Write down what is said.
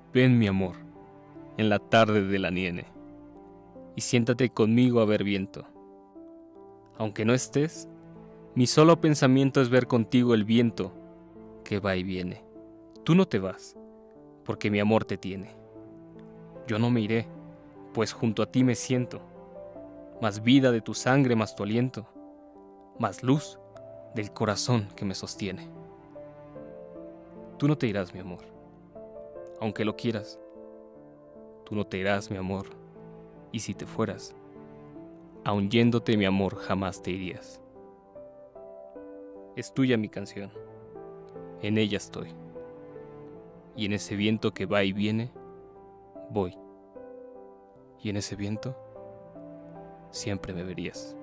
Ven, mi amor, en la tarde de la nieve, y siéntate conmigo a ver viento. Aunque no estés, mi solo pensamiento es ver contigo el viento que va y viene. Tú no te vas, porque mi amor te tiene. Yo no me iré, pues junto a ti me siento, más vida de tu sangre, más tu aliento, más luz del corazón que me sostiene. Tú no te irás, mi amor, aunque lo quieras. Tú no te irás, mi amor, y si te fueras, aun yéndote, mi amor, jamás te irías. Es tuya mi canción, en ella estoy, y en ese viento que va y viene, voy, y en ese viento siempre me verías.